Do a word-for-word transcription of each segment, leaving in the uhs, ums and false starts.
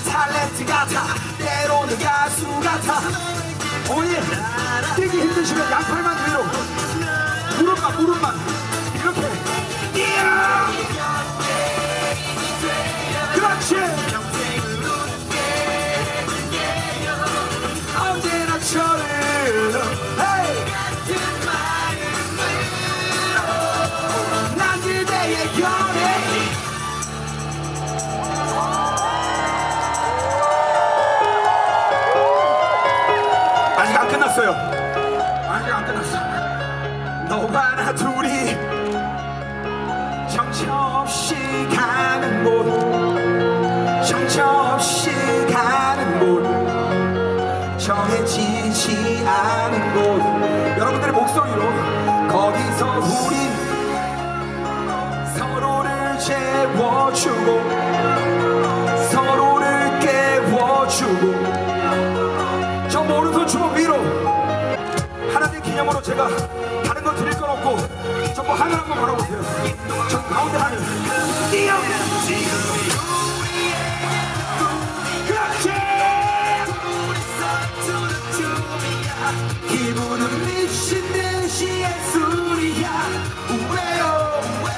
탤런트 같아 때로는 가수 같아. 어머니 뛰기 힘드시면 양팔만 위로 무릎만 무릎만 이렇게 이야 그렇지. 언제나 저를 난 그대의 연예인. 아직 안 끝났어요. 아직 안 끝났어. 너와 나 둘이 정처 없이 가는 곳, 정처 없이 가는 곳, 정해지지 않은 곳. 여러분들의 목소리로 거기서 우린 서로를 재워주고 서로를 깨워주고. 저 오른손 주먹 위로 하나님 기념으로 제가 다른 거 드릴 건 없고 전부 하늘 한번 바라보세요. 저 가운데 하늘 뛰어. 그렇지. 기분은 미친 듯이 예술이야. 우웨요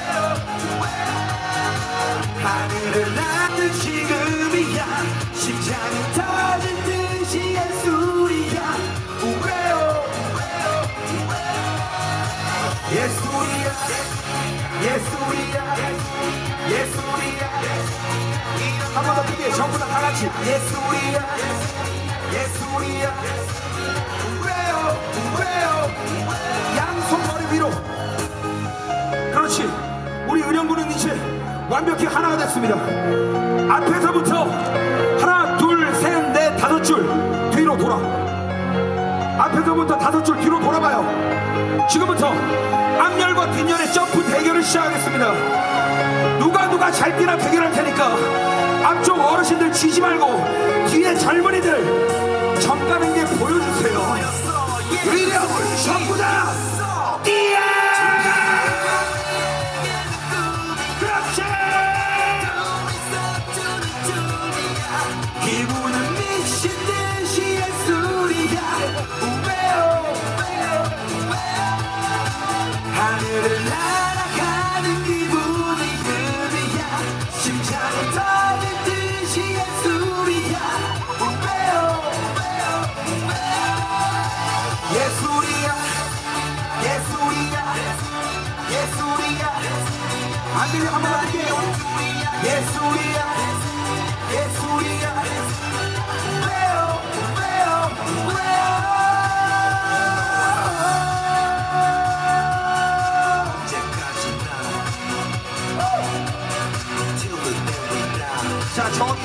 하늘을 나는 지금이야. 심장이 터질 듯이 예술이야. 우웨요 예술이야. 예술이야. 예술이야. 한 번 더 크게 전부 다 다같이 예술이야. 예술이야. 우웨요 우웨요 양손 머리 위로. 그렇지. 우리 의령부는 이제 완벽히 하나가 됐습니다. 앞에서부터 하나 둘 셋 넷 다섯 줄 뒤로 돌아. 앞에서부터 다섯 줄 뒤로 돌아봐요. 지금부터 앞열과 뒷열의 점프 대결을 시작하겠습니다. 누가 누가 잘 뛰나 대결할 테니까 앞쪽 어르신들 지지 말고 뒤에 젊은이들 점 가는 게 보여주세요. 의령을 전부 다 뛰어. 그렇지. 기분은 미친 듯이 예술이야. 우웨요 하늘을 날아가는 기분이 그리야. 심장이 터질 듯이 예술이야. 우웨요 예술이야. 예술이야. 예술이야. 안 들려 한번 할게요. 예술이야. 예술이야. 우웨요 우웨요 우웨요. 자 저기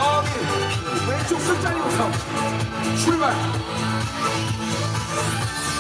저기 왼쪽 술자리부터 출발.